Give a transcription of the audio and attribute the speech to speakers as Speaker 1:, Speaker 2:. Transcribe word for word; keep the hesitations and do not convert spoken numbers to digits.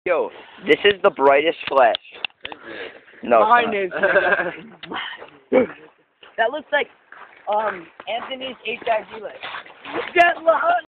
Speaker 1: Yo, this is the brightest flash. No.
Speaker 2: Mine is. That looks like um Anthony's H I V list. Get loud.